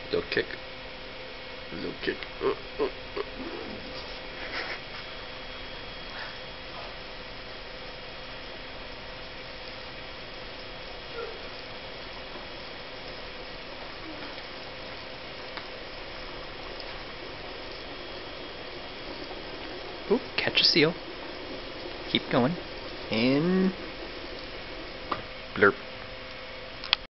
Little kick. Little kick. Ooh, catch a seal. Keep going. And blurp.